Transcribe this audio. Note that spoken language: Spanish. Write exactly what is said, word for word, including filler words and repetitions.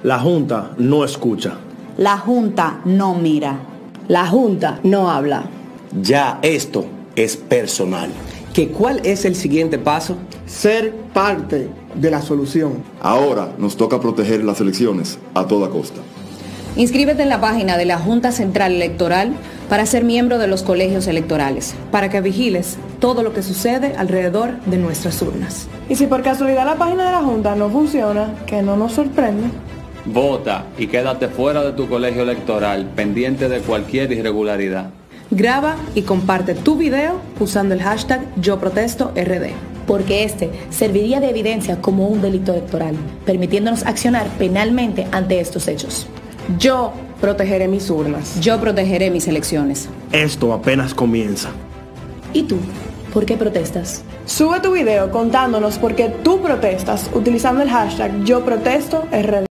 La Junta no escucha. La Junta no mira. La Junta no habla. Ya esto es personal. ¿Que cuál es el siguiente paso? Ser parte de la solución. Ahora nos toca proteger las elecciones a toda costa. Inscríbete en la página de la Junta Central Electoral para ser miembro de los colegios electorales. Para que vigiles todo lo que sucede alrededor de nuestras urnas. Y si por casualidad la página de la Junta no funciona, que no nos sorprende. Vota y quédate fuera de tu colegio electoral, pendiente de cualquier irregularidad. Graba y comparte tu video usando el hashtag Yo Protesto R D. Porque este serviría de evidencia como un delito electoral, permitiéndonos accionar penalmente ante estos hechos. Yo protegeré mis urnas. Yo protegeré mis elecciones. Esto apenas comienza. ¿Y tú? ¿Por qué protestas? Sube tu video contándonos por qué tú protestas utilizando el hashtag Yo Protesto R D.